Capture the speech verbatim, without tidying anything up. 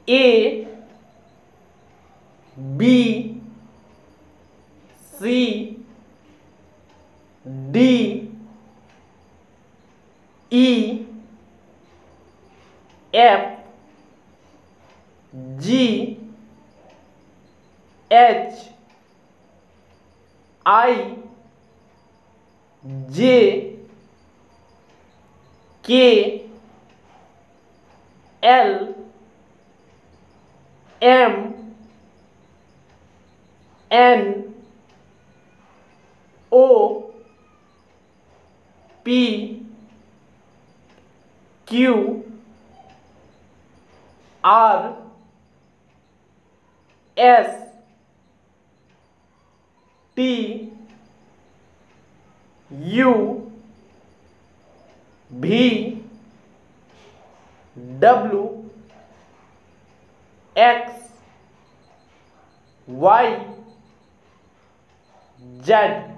A B C D E F G H I J K L M N O P Q R S T U V W X Y Z.